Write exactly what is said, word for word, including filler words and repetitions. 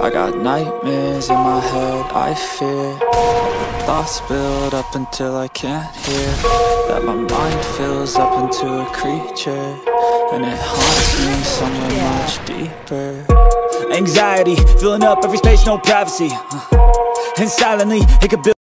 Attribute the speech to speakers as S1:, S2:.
S1: I got nightmares in my head, I fear thoughts build up until I can't hear, that my mind fills up into a creature, and it haunts me somewhere much deeper. Anxiety, filling up every space, no privacy, and silently, it could build